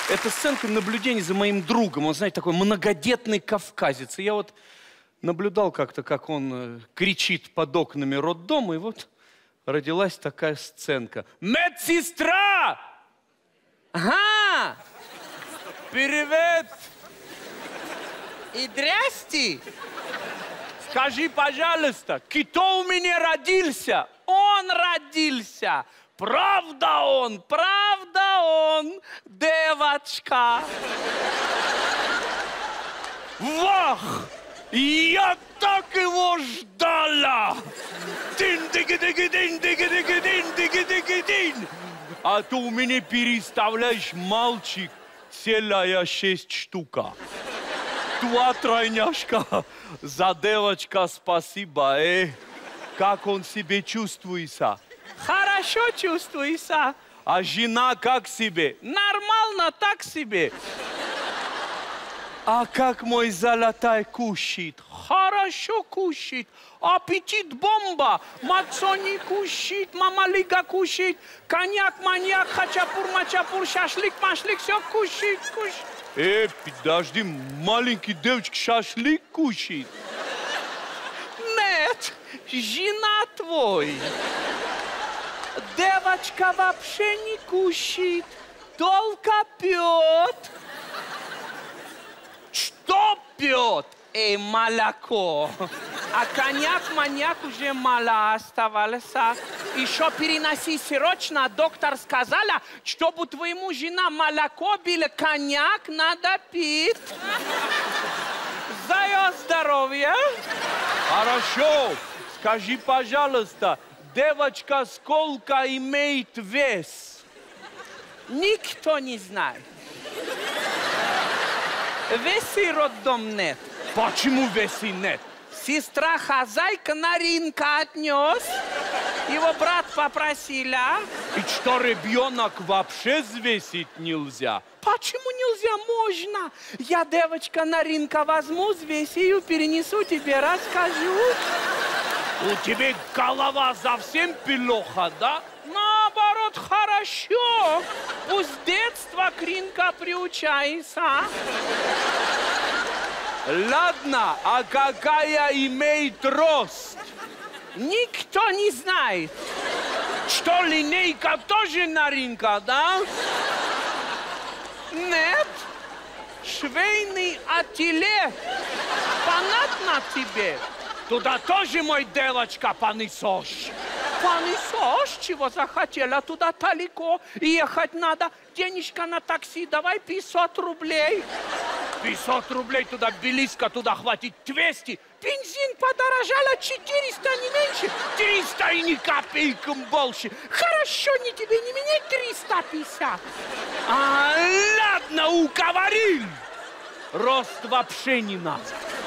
Это сценка наблюдения за моим другом. Он, знаете, такой многодетный кавказец. И я вот наблюдал как-то, как он кричит под окнами роддома, и вот родилась такая сценка. Медсестра! Ага! Привет! И здрасте! Скажи, пожалуйста, кто у меня родился? Он родился! Правда он, девочка. Вах! Я так его ждала! Дин-диги-диги-дин-диги-диги-дин-диги-диги-дин! А то у меня, переставляешь, мальчик, целая 6 штука. 2 тройняшка. За девочка спасибо, Как он себя чувствуется? Хорошо чувствуется. А жена как себе? Нормально так себе. А как мой золотой кушает? Хорошо кушает. Аппетит бомба. Мацони кушает, мамалига кушает. Коньяк, маньяк, хачапур, мачапур, шашлык, машлык. Все кушает. Подожди, маленький девочка шашлык кушает? Нет, жена твой. Девочка вообще не кушает, только пьет. Что пьет? Молоко. А коньяк, маньяк уже мало оставалось. Еще переноси срочно. Доктор сказала, чтобы твоему жена молоко била, коньяк надо пить. За ее здоровье. Хорошо. Скажи, пожалуйста, девочка сколько имеет вес? Никто не знает. Весы роддом нет. Почему весы нет? Сестра хозяйка на рынок отнес. Его брат попросила. И что, ребенок вообще взвесить нельзя? Почему нельзя? Можно. Я, девочка, на рынок возьму, взвесию, перенесу тебе, расскажу. У тебя голова совсем плохо, да? Наоборот, хорошо. Пусть с детства к рынку приучается. Ладно, а какая имеет рост? Никто не знает. Что, линейка тоже на рынке, да? Нет. Швейный ателье. Понятно тебе? Туда тоже, мой девочка, понесешь. Понесешь, чего захотела, туда далеко. Ехать надо. Денежка на такси, давай 500 рублей. 500 рублей туда близко, туда хватит 200. Бензин подорожало 400, не меньше. 300 и ни копейком больше. Хорошо, ни тебе, ни мне 350. Ладно, уговорил. Рост вообще не надо.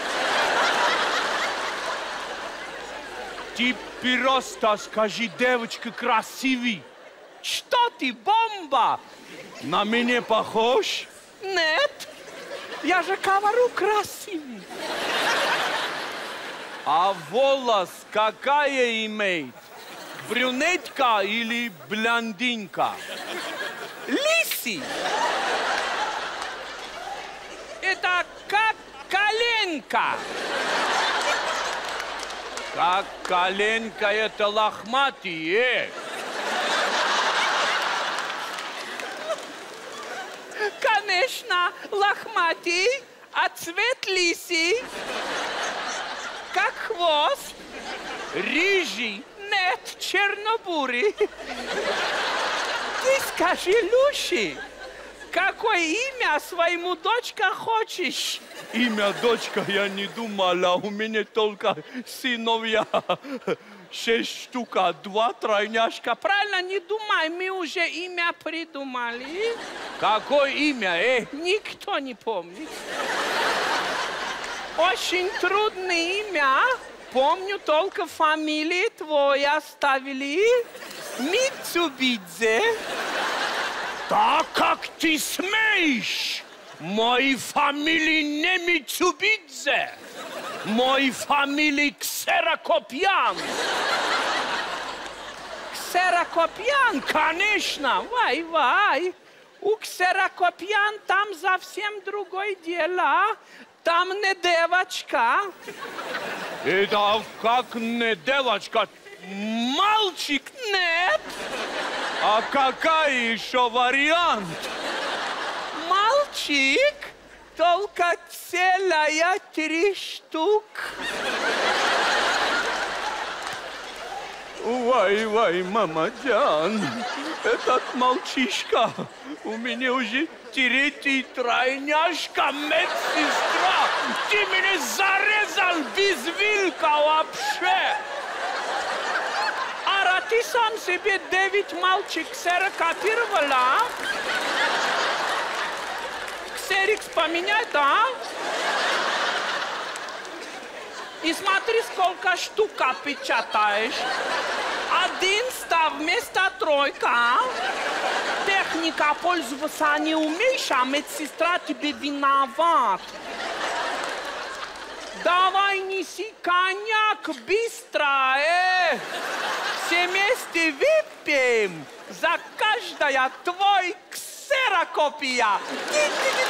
Теперь просто скажи, девочка красивый. Что ты, бомба? На меня похож? Нет. Я же говорю красивый. А волос какая имеет? Брюнетка или блондинка? Лиси. Это как коленка. Как коленка, это лохматый, Конечно, лохматый, а цвет лиси. Как хвост. Рыжий. Нет, чернобурый. Ты скажи, Люши, какое имя своему дочке хочешь? Имя дочка я не думала, у меня только сыновья. 6 штук, 2 тройняшка. Правильно, не думай, мы уже имя придумали. Какое имя, Никто не помнит. Очень трудное имя. Помню, только фамилии твои оставили. Митсубидзе. Так как ты смеешь? Моей фамилии не Митсубидзе. Моей фамилии Ксерокопьян. Ксерокопьян? Конечно. Вай. У ксерокопьян там совсем другое дело. Там не девочка. Это как не девочка? Мальчик нет? А какая еще вариант? Мальчик, только целая 3 штук. Вай, мамаджан, этот мальчишка у меня уже 3-й тройняшка, медсестра. Ты меня зарезал без вилка вообще. Ара, ты сам себе 9 мальчик ксерокопировала? Ксерикс поменяй, да? И смотри, сколько штук печатаешь. 1 став вместо 3. Техника пользоваться не умеешь, а медсестра тебе виноват. Давай неси коньяк быстро, Все вместе выпьем за каждая твой ксерокопия.